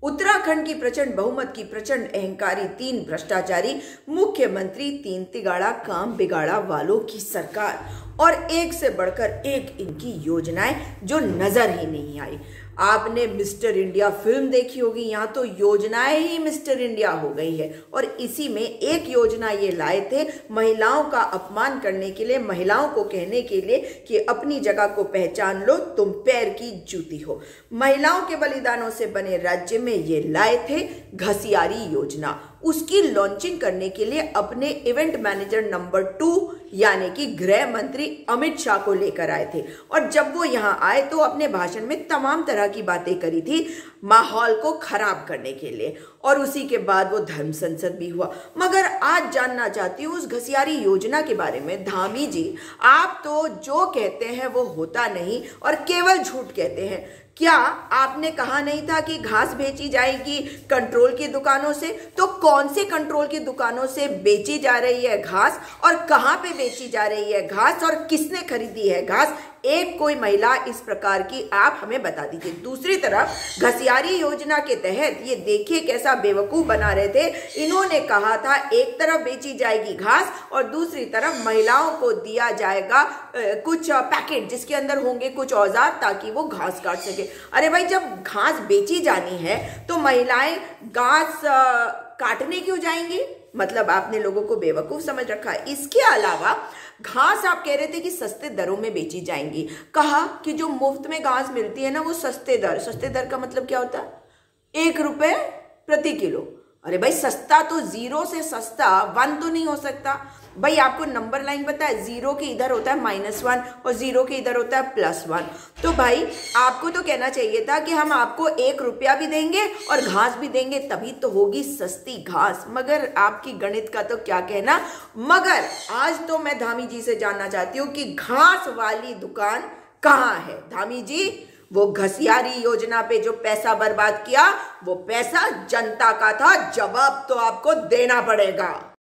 उत्तराखंड की प्रचंड बहुमत की प्रचंड अहंकारी 3 भ्रष्टाचारी मुख्यमंत्री, 3 तिगाड़ा काम बिगाड़ा वालों की सरकार और एक से बढ़कर एक इनकी योजनाएं जो नजर ही नहीं आई। आपने मिस्टर इंडिया फिल्म देखी होगी, यहां तो योजनाएं ही मिस्टर इंडिया हो गई है। और इसी में एक योजना ये लाए थे महिलाओं का अपमान करने के लिए, महिलाओं को कहने के लिए कि अपनी जगह को पहचान लो, तुम पैर की जूती हो। महिलाओं के बलिदानों से बने राज्य में ये लाए थे घसियारी योजना। उसकी लॉन्चिंग करने के लिए अपने इवेंट मैनेजर नंबर 2 यानी कि गृह मंत्री अमित शाह को लेकर आए थे। और जब वो यहां आए तो अपने भाषण में तमाम तरह की बातें करी थी माहौल को खराब करने के लिए, और उसी के बाद वो धर्म संसद भी हुआ। मगर आज जानना चाहती हूँ उस घसियारी योजना के बारे में। धामी जी, आप तो जो कहते हैं वो होता नहीं और केवल झूठ कहते हैं। क्या आपने कहा नहीं था कि घास बेची जाएगी कंट्रोल की दुकानों से? तो कौन से कंट्रोल की दुकानों से बेची जा रही है घास, और कहां पे बेची जा रही है घास, और किसने खरीदी है घास? एक कोई महिला इस प्रकार की आप हमें बता दीजिए। दूसरी तरफ घसियारी योजना के तहत ये देखिए कैसा बेवकूफ बना रहे थे। इन्होंने कहा था एक तरफ बेची जाएगी घास और दूसरी तरफ महिलाओं को दिया जाएगा कुछ पैकेट जिसके अंदर होंगे कुछ औजार ताकि वो घास काट सके। अरे भाई, जब घास बेची जानी है तो महिलाएं घास काटने क्यों जाएंगी? मतलब आपने लोगों को बेवकूफ समझ रखा है। इसके अलावा घास आप कह रहे थे कि सस्ते दरों में बेची जाएंगी। कहा कि जो मुफ्त में घास मिलती है ना वो सस्ते दर का मतलब क्या होता है? 1 रुपए प्रति किलो। अरे भाई, सस्ता तो 0 से सस्ता 1 तो नहीं हो सकता। भाई आपको नंबर लाइन पता है, 0 के इधर होता है -1 और 0 के इधर होता है +1। तो भाई आपको तो कहना चाहिए था कि हम आपको 1 रुपया भी देंगे और घास भी देंगे, तभी तो होगी सस्ती घास। मगर आपकी गणित का तो क्या कहना। मगर आज तो मैं धामी जी से जानना चाहती हूँ कि घास वाली दुकान कहाँ है? धामी जी, वो घसियारी योजना पे जो पैसा बर्बाद किया वो पैसा जनता का था, जवाब तो आपको देना पड़ेगा।